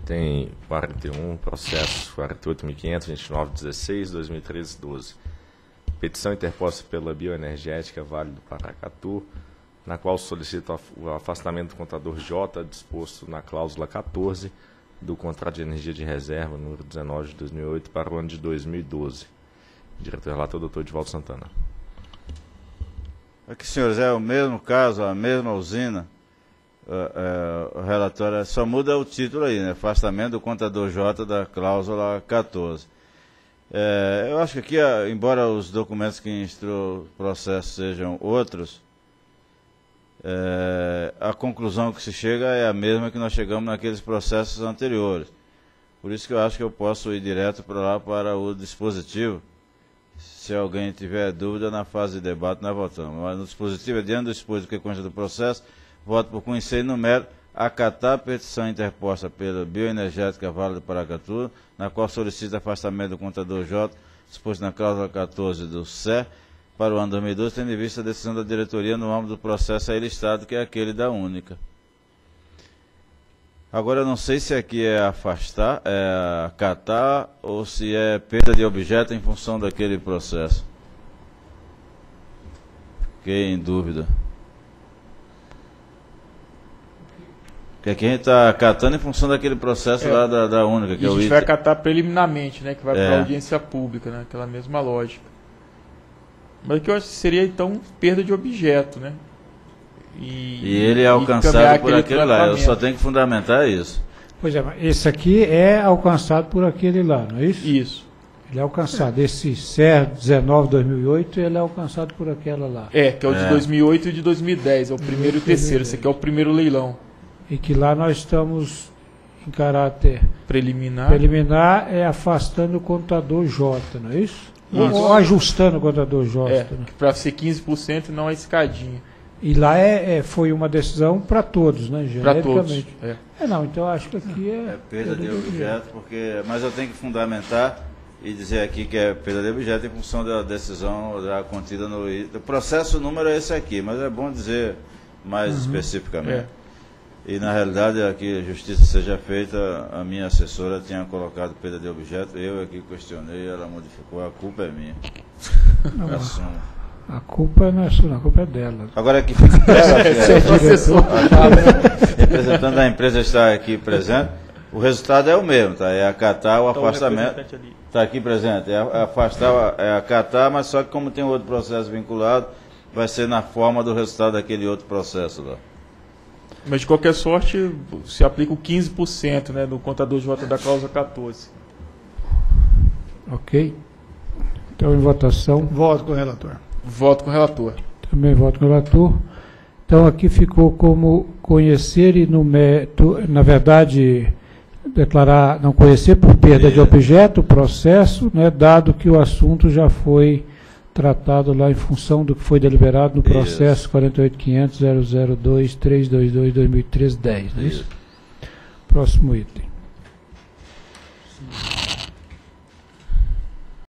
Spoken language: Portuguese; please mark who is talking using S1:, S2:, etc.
S1: Item 41, processo 48.500.29.16.2013.12. Petição interposta pela Bioenergética Vale do Paracatu, na qual solicita o afastamento do contador J, disposto na cláusula 14 do contrato de energia de reserva, número 19 de 2008, para o ano de 2012. Diretor relator, doutor Edivaldo Santana.
S2: Aqui, senhores, é o mesmo caso, a mesma usina. O relatório só muda o título aí, né? Afastamento do contador J da cláusula 14. Eu acho que aqui, embora os documentos que instruam o processo sejam outros, a conclusão que se chega é a mesma que nós chegamos naqueles processos anteriores. Por isso que eu acho que eu posso ir direto para lá, para o dispositivo. Se alguém tiver dúvida, na fase de debate nós votamos. Mas no dispositivo, diante do dispositivo que consta do processo, voto por conhecer e numero acatar a petição interposta pela Bioenergética Vale do Paracatu, na qual solicita afastamento do contador J, disposto na cláusula 14 do CER, para o ano 2012, tendo em vista a decisão da diretoria no âmbito do processo aí listado, que é aquele da única. Agora, eu não sei se aqui é afastar, é acatar, ou se é perda de objeto em função daquele processo. Fiquei em dúvida. Porque aqui a gente está acatando em função daquele processo lá da única. Que
S3: e a gente vai acatar preliminarmente, né? Que vai para a audiência pública, né? Aquela mesma lógica. Mas o que eu acho que seria, então, perda de objeto, né?
S2: E ele é alcançado por aquele lá. Eu só tenho que fundamentar isso.
S4: Pois é, mas esse aqui é alcançado por aquele lá, não é isso?
S3: Isso.
S4: Ele é alcançado. Esse CER 19/2008, ele é alcançado por aquela lá.
S3: Que é o de 2008 e de 2010. É o primeiro e o terceiro. Esse aqui é o primeiro leilão.
S4: E que lá nós estamos em caráter
S3: preliminar.
S4: Preliminar é afastando o contador J, não é isso? Ou ajustando o contador J. Né?
S3: Para ser 15% e não a escadinha.
S4: E lá foi uma decisão para todos, né?
S3: Para todos.
S4: Não, então acho que aqui é
S2: perda de objeto, mas eu tenho que fundamentar e dizer aqui que é perda de objeto em função da decisão já contida no... O processo número é esse aqui, mas é bom dizer mais especificamente. E na realidade, aqui a justiça seja feita, a minha assessora tinha colocado perda de objeto, eu aqui questionei, ela modificou, a culpa é minha.
S4: Assumo. A culpa não é sua, a culpa é dela.
S2: Agora que fica representante da empresa está aqui presente, o resultado é o mesmo, tá? É acatar o afastamento. Está aqui presente, é acatar, mas só que como tem outro processo vinculado, vai ser na forma do resultado daquele outro processo lá.
S3: Mas de qualquer sorte, se aplica o 15%, né, do contador J da cláusula 14.
S4: Ok. Então, em votação.
S5: Voto com o relator.
S3: Voto com o relator.
S4: Também voto com o relator. Então, aqui ficou como conhecer e, na verdade, declarar não conhecer por perda de objeto, processo, né, dado que o assunto já foi tratado lá em função do que foi deliberado no processo 48.500.002.322.2013.10. Próximo item.